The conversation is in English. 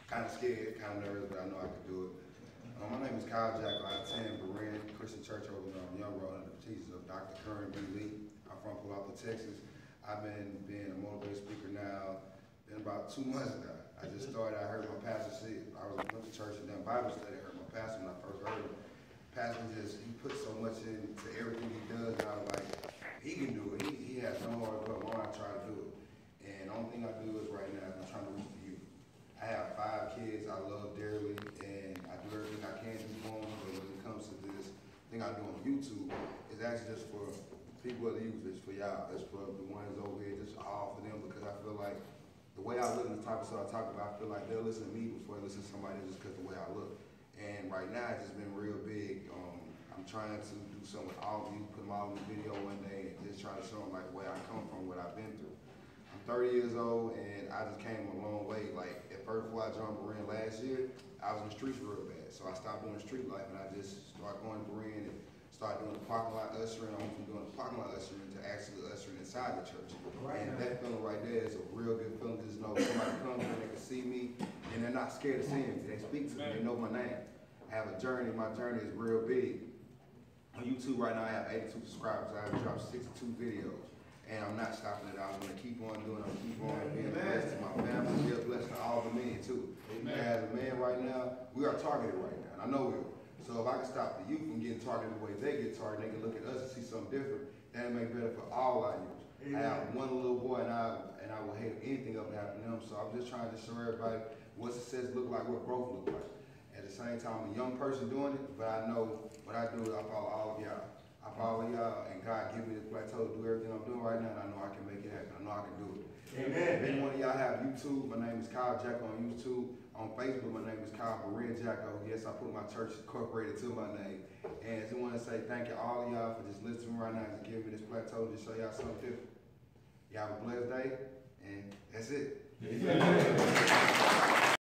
Kind of scared, kind of nervous, but I know I could do it. My name is Kyle Jackal. I attend Berean Christian Church over on Young Road under the teachings of Dr. Curran B. Lee. I'm from Pulaski, Texas. I've been being a motivational speaker now, been about 2 months now. I just started, I heard my pastor say it. I went to church and done Bible study. I heard my pastor when I first heard him. Pastor he put so much into everything he does, and I was like, he can do it. He has no hard but why I try to do it. And the only thing I do is right now, I'm trying to reach the youth. I have 5 kids I love dearly, and I do everything I can do for them, but when it comes to this thing I do on YouTube, it's actually just for people of the youth, it's for y'all, it's for the ones over here, just all for them, because I feel like the way I look and the type of stuff I talk about, I feel like they'll listen to me before they listen to somebody else just because of the way I look. And right now, it's just been real big. I'm trying to do something with all of you, put them all in the video one day, and just try to show them like where I come from, what I've been through. I'm 30 years old, and I just came a long way. Like, at first, before I joined Berean last year, I was in the streets real bad. So I stopped doing street life, and I just started going to Berean and started doing the parking lot ushering. I went from doing the parking lot ushering to actually ushering inside the church. Right. And that feeling right there is a real good feeling, because you know somebody comes and they can see me, and they're not scared of seeing me. They speak to me, they know my name. I have a journey, my journey is real big. On YouTube right now, I have 82 subscribers. I have dropped 62 videos. And I'm not stopping it. I'm going to keep on doing it. I'm keep on being blessed to my family, be a blessing to all the men too. Amen. As a man right now, we are targeted right now, and I know we are. So if I can stop the youth from getting targeted the way they get targeted, they can look at us and see something different, that'll make it better for all our youth. Amen. I have one little boy, and I will hate anything up to happen to him. So I'm just trying to show everybody what success look like, what growth look like. At the same time, I'm a young person doing it, but I know what I do is I follow all of y'all. I follow y'all, and God give me the plateau to do everything I'm doing right now, and I know I can make it happen. I know I can do it. Amen. If any one of y'all have YouTube, my name is Kyle Jackal on YouTube. On Facebook, my name is Kyle Berean Jackal. Yes, I put my church incorporated to my name. And I just want to say thank you all of y'all for just listening right now and giving me this plateau to show y'all something different. Y'all have a blessed day, and that's it. Amen.